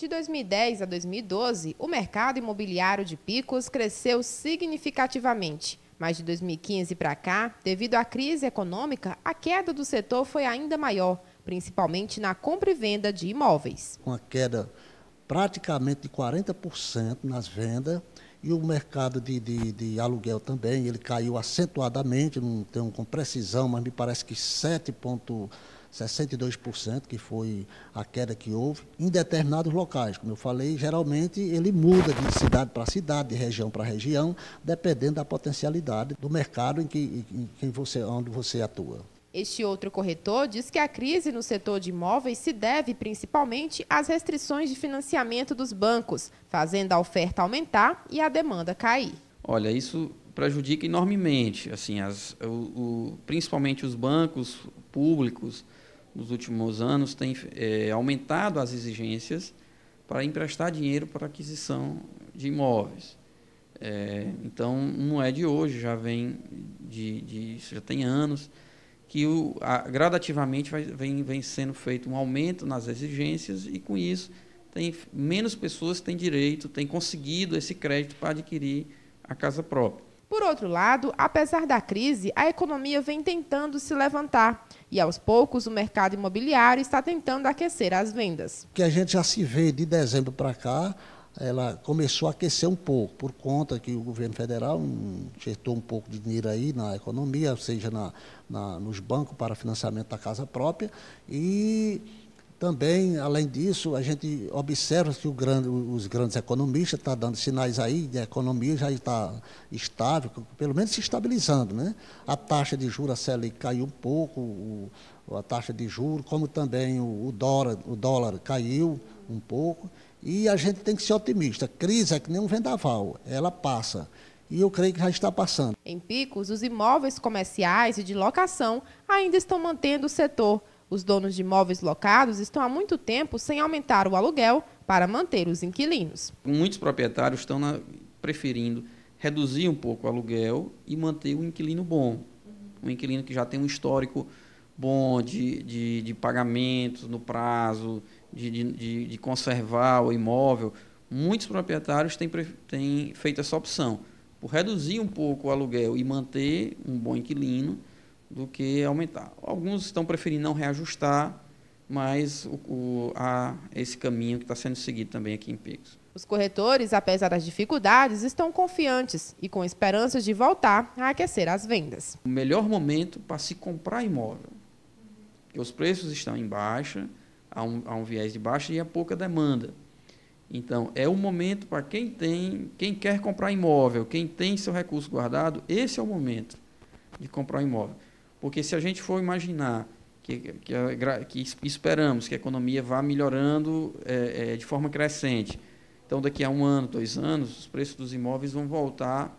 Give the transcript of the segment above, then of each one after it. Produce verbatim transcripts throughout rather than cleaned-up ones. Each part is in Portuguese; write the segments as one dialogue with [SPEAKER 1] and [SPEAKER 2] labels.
[SPEAKER 1] De dois mil e dez a dois mil e doze, o mercado imobiliário de Picos cresceu significativamente. Mas de dois mil e quinze para cá, devido à crise econômica, a queda do setor foi ainda maior, principalmente na compra e venda de imóveis.
[SPEAKER 2] Com a queda praticamente de quarenta por cento nas vendas, e o mercado de, de, de aluguel também, ele caiu acentuadamente, não tenho com precisão, mas me parece que sete vírgula sessenta e dois por cento, que foi a queda que houve, em determinados locais. Como eu falei, geralmente ele muda de cidade para cidade, de região para região, dependendo da potencialidade do mercado em que, em que você, onde você atua.
[SPEAKER 1] Este outro corretor diz que a crise no setor de imóveis se deve principalmente às restrições de financiamento dos bancos, fazendo a oferta aumentar e a demanda cair.
[SPEAKER 3] Olha, isso prejudica enormemente, assim, as, o, o, principalmente os bancos públicos, nos últimos anos, têm é, aumentado as exigências para emprestar dinheiro para aquisição de imóveis. É, então, não é de hoje, já vem de, de já tem anos que o, a, gradativamente vai, vem, vem sendo feito um aumento nas exigências e, com isso, tem menos pessoas têm direito, têm conseguido esse crédito para adquirir a casa própria.
[SPEAKER 1] Por outro lado, apesar da crise, a economia vem tentando se levantar e, aos poucos, o mercado imobiliário está tentando aquecer as vendas.
[SPEAKER 2] O que a gente já se vê de dezembro para cá, ela começou a aquecer um pouco, por conta que o governo federal injetou um pouco de dinheiro aí na economia, ou seja, na, na, nos bancos para financiamento da casa própria. E também, além disso, a gente observa que o grande, os grandes economistas estão dando sinais aí de a economia já está estável, pelo menos se estabilizando, né? A taxa de juros, a Selic, caiu um pouco, o, a taxa de juros, como também o, o, dólar, o dólar caiu um pouco. E a gente tem que ser otimista. A crise é que nem um vendaval, ela passa. E eu creio que já está passando.
[SPEAKER 1] Em Picos, os imóveis comerciais e de locação ainda estão mantendo o setor. Os donos de imóveis locados estão há muito tempo sem aumentar o aluguel para manter os inquilinos.
[SPEAKER 3] Muitos proprietários estão na, preferindo reduzir um pouco o aluguel e manter um inquilino bom. Um inquilino que já tem um histórico bom de, de, de pagamentos no prazo, de, de, de conservar o imóvel. Muitos proprietários têm, têm feito essa opção, por reduzir um pouco o aluguel e manter um bom inquilino, do que aumentar. Alguns estão preferindo não reajustar, mas o, o, a, esse caminho que está sendo seguido também aqui em Picos.
[SPEAKER 1] Os corretores, apesar das dificuldades, estão confiantes e com esperanças de voltar a aquecer as vendas.
[SPEAKER 3] O melhor momento para se comprar imóvel, porque os preços estão em baixa, há um, há um viés de baixa e há pouca demanda. Então, é o momento para quem tem, quem quer comprar imóvel, quem tem seu recurso guardado, esse é o momento de comprar um imóvel. Porque se a gente for imaginar que, que, que esperamos que a economia vá melhorando é, é, de forma crescente, então daqui a um ano, dois anos, os preços dos imóveis vão voltar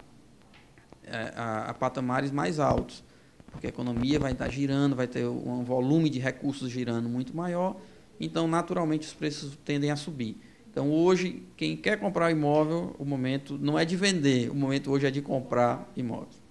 [SPEAKER 3] é, a, a patamares mais altos, porque a economia vai estar girando, vai ter um volume de recursos girando muito maior, então naturalmente os preços tendem a subir. Então hoje, quem quer comprar imóvel, o momento não é de vender, o momento hoje é de comprar imóvel.